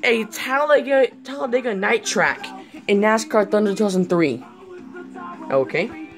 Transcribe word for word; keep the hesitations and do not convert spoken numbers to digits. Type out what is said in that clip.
a Talladega, Talladega night track in NASCAR Thunder two thousand three. Okay.